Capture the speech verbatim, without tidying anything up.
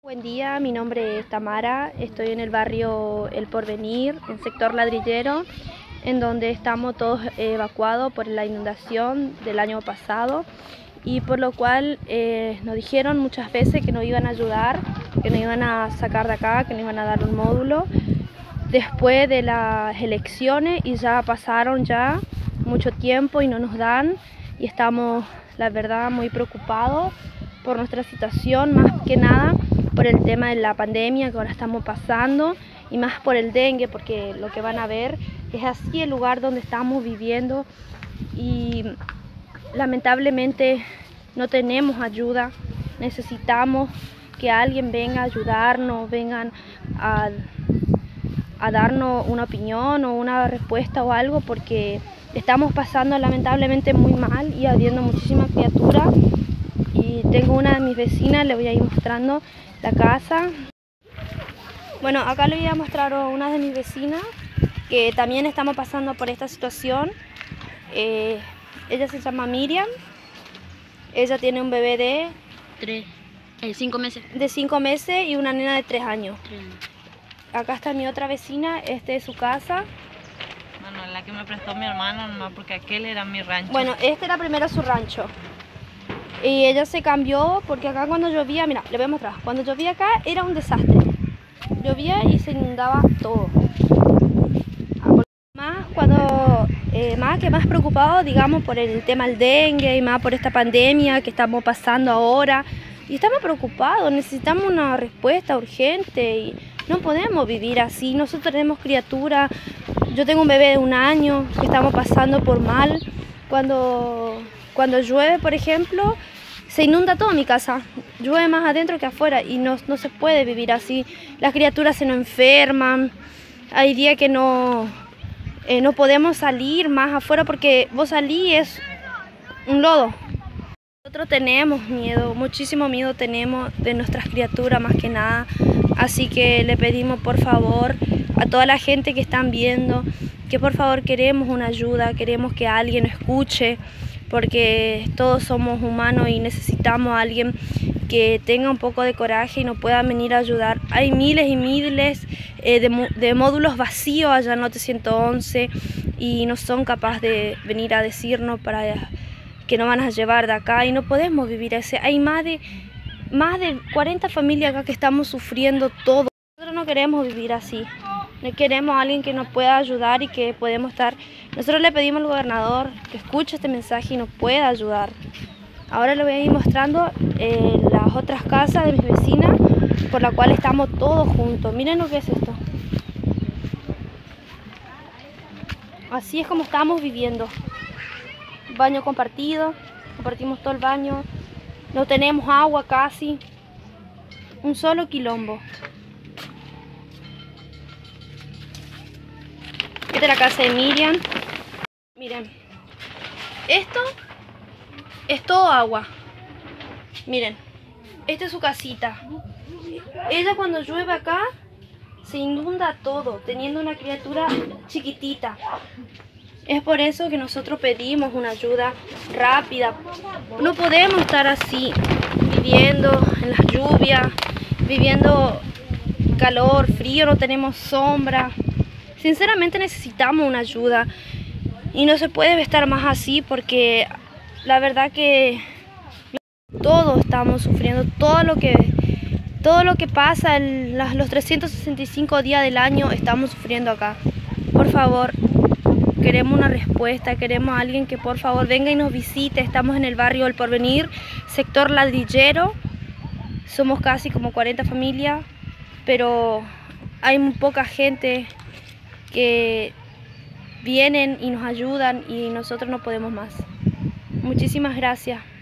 Buen día, mi nombre es Tamara, estoy en el barrio El Porvenir, en sector ladrillero, en donde estamos todos evacuados por la inundación del año pasado y por lo cual eh, nos dijeron muchas veces que nos iban a ayudar, que nos iban a sacar de acá, que nos iban a dar un módulo después de las elecciones y ya pasaron ya mucho tiempo y no nos dan y estamos, la verdad, muy preocupados por nuestra situación, más que nada por el tema de la pandemia que ahora estamos pasando y más por el dengue, porque lo que van a ver es así el lugar donde estamos viviendo y lamentablemente no tenemos ayuda. Necesitamos que alguien venga a ayudarnos, vengan a, a darnos una opinión o una respuesta o algo, porque estamos pasando lamentablemente muy mal y habiendo muchísimas criaturas. Y tengo una de mis vecinas, le voy a ir mostrando la casa. Bueno, acá le voy a mostrar a una de mis vecinas que también estamos pasando por esta situación. Eh, ella se llama Miriam. Ella tiene un bebé de tres, eh, cinco meses. De cinco meses y una nena de tres años. Tres años. Acá está mi otra vecina, esta es su casa. Bueno, la que me prestó mi hermano, no, porque aquel era mi rancho. Bueno, este era primero su rancho. Y ella se cambió porque acá cuando llovía, mira, le voy a mostrar, cuando llovía acá era un desastre. Llovía y se inundaba todo. Más cuando, eh, más que más preocupado, digamos, por el tema del dengue y más por esta pandemia que estamos pasando ahora. Y estamos preocupados, necesitamos una respuesta urgente y no podemos vivir así. Nosotros tenemos criaturas, yo tengo un bebé de un año que estamos pasando por mal. Cuando... Cuando llueve, por ejemplo, se inunda toda mi casa. Llueve más adentro que afuera y no, no se puede vivir así. Las criaturas se nos enferman. Hay días que no, eh, no podemos salir más afuera porque vos salís es un lodo. Nosotros tenemos miedo, muchísimo miedo tenemos de nuestras criaturas más que nada. Así que le pedimos por favor a toda la gente que están viendo que por favor queremos una ayuda, queremos que alguien nos escuche, porque todos somos humanos y necesitamos a alguien que tenga un poco de coraje y nos pueda venir a ayudar. Hay miles y miles eh, de, de módulos vacíos allá en Lote ciento once y no son capaces de venir a decirnos para que nos van a llevar de acá y no podemos vivir así. Hay más de, más de cuarenta familias acá que estamos sufriendo todo. Nosotros no queremos vivir así. Queremos a alguien que nos pueda ayudar y que podemos estar. Nosotros le pedimos al gobernador que escuche este mensaje y nos pueda ayudar. Ahora le voy a ir mostrando eh, las otras casas de mis vecinas por la cual estamos todos juntos. Miren lo que es esto. Así es como estamos viviendo. Baño compartido, compartimos todo el baño. No tenemos agua casi. Un solo quilombo. Esta es la casa de Miriam. Miren, esto es todo agua. Miren, esta es su casita. Ella cuando llueve acá se inunda todo, teniendo una criatura chiquitita. Es por eso que nosotros pedimos una ayuda rápida. No podemos estar así, viviendo en las lluvias, viviendo calor, frío, no tenemos sombra. Sinceramente necesitamos una ayuda y no se puede estar más así porque la verdad que todos estamos sufriendo, todo lo que, todo lo que pasa en los trescientos sesenta y cinco días del año estamos sufriendo acá. Por favor, queremos una respuesta, queremos a alguien que por favor venga y nos visite. Estamos en el barrio El Porvenir, sector ladrillero, somos casi como cuarenta familias, pero hay muy poca gente que vienen y nos ayudan y nosotros no podemos más. Muchísimas gracias.